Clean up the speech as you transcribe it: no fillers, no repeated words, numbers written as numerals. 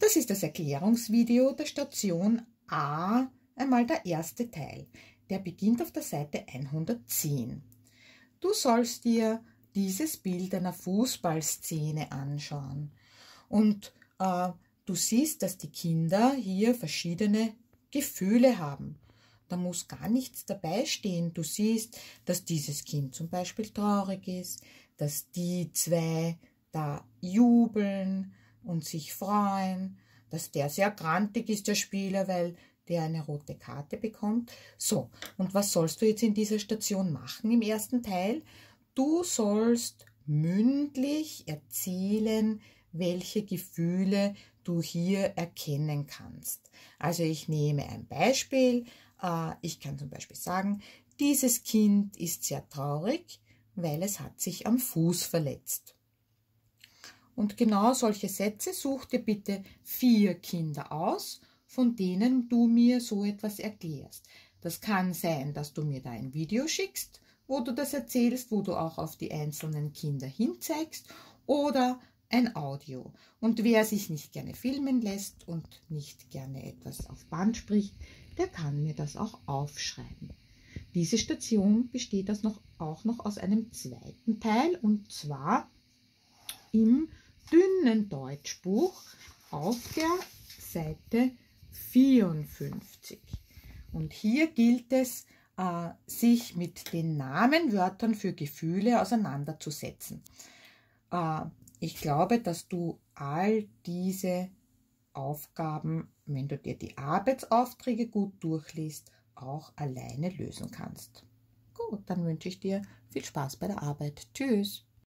Das ist das Erklärungsvideo der Station A, einmal der erste Teil. Der beginnt auf der Seite 110. Du sollst dir dieses Bild einer Fußballszene anschauen. Und du siehst, dass die Kinder hier verschiedene Gefühle haben. Da muss gar nichts dabei stehen. Du siehst, dass dieses Kind zum Beispiel traurig ist, dass die zwei da jubeln und sich freuen, dass der sehr grantig ist, der Spieler, weil der eine rote Karte bekommt. So, und was sollst du jetzt in dieser Station machen im ersten Teil? Du sollst mündlich erzählen, welche Gefühle du hier erkennen kannst. Also ich nehme ein Beispiel. Ich kann zum Beispiel sagen, dieses Kind ist sehr traurig, weil es hat sich am Fuß verletzt. Und genau solche Sätze, such dir bitte 4 Kinder aus, von denen du mir so etwas erklärst. Das kann sein, dass du mir da ein Video schickst, wo du das erzählst, wo du auch auf die einzelnen Kinder hinzeigst, oder ein Audio. Und wer sich nicht gerne filmen lässt und nicht gerne etwas auf Band spricht, der kann mir das auch aufschreiben. Diese Station besteht auch noch aus einem zweiten Teil, und zwar im dünnen Deutschbuch auf der Seite 54. Und hier gilt es, sich mit den Namenwörtern für Gefühle auseinanderzusetzen. Ich glaube, dass du all diese Aufgaben, wenn du dir die Arbeitsaufträge gut durchliest, auch alleine lösen kannst. Gut, dann wünsche ich dir viel Spaß bei der Arbeit. Tschüss!